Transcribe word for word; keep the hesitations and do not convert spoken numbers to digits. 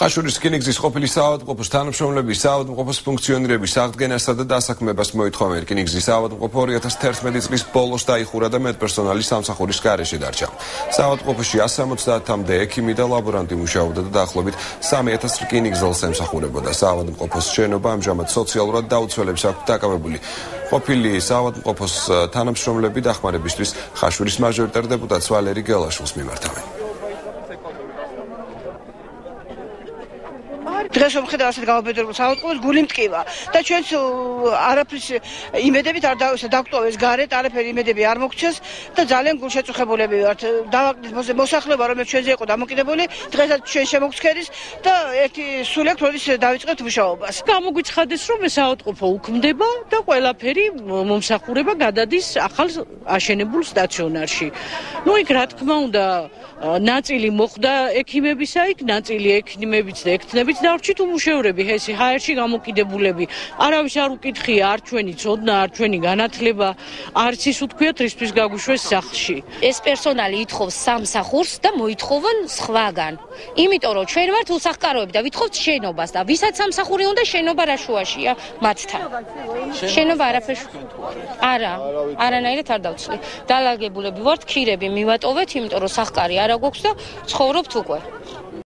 ხაშურის რკინიგზის ყოფილი საავადმყოფოს თანამშრომლების საავადმყოფოს ფუნქციონირების აღდგენასა და დასაქმებას მოითხოვენ. რკინიგზის საავადმყოფო ორი ათას თერთმეტი წლის ბოლოს დაიხურა და მედპერსონალი სამსახურის გარეშე დარჩა. საავადმყოფოში ასი ოცდაათამდე ექიმი და ლაბორანტი მუშაობდა და დაახლოებით სამი ათას რკინიგზელს ემსახურებოდა. საავადმყოფოს შენობა ამჟამად სოციალურად დაუცველებს აქვთ დაკავებული. ყოფილი საავადმყოფოს თანამშრომლები დახმარებისთვის ხაშურის მაჟორიტარ დეპუტატს ვალერი გელაშვილს მიმართავენ. დღეს მომხედა ასეთ გამობედრებულ საავადმყოფოს გული მტკივა და ჩვენც არაფრის იმედებით არ დავგვტოვეს გარეთ, არაფერი იმედები არ მოგჩეს და ძალიან გულშეწუხებულები ვართ. დავაკეთეთ მოსახლეობა, რომელიც ჩვენზე იყო დამოკიდებული, დღესაც ჩვენ შემოგცქერის და ერთი სული აქვს, როდის დავიწყებთ მუშაობას. გამოგვიცხადეს, რომ საავადმყოფო უქმდება და ყველაფერი მომსახურება გადადის ახალ აშენებულ სტაციონარში. ნუ იქ რა თქმა უნდა, ნაწილი მოხდა ექიმებისა, იქ ნაწილი ექიმებიც და ექთნებიც დარჩით უმუშევრები, ეს ჰაერში გამოკიდებულები. არავის არ უკითხია, არ ჩვენი ცოდნა, არ ჩვენი განათლება, არც ის უთქვიათ, რისთვის გაგვიშვეს სახლში. ეს პერსონალი ითხოვს სამსახურს და მოითხოვენ სხვაგან. იმიტომ რომ ჩვენ ვართ უსახკაროები და ვითხოვთ შენობას და ვისაც სამსახური უნდა შენობა რა შუაშია მათთან. შენობა არაფერს არა, არანაირად არ დავცვლი. დალაგებულები ვართ, ქირები მივატოვეთ, იმიტომ რომ სახკარი არა გვაქვს და ცხოვრობთ უკვე.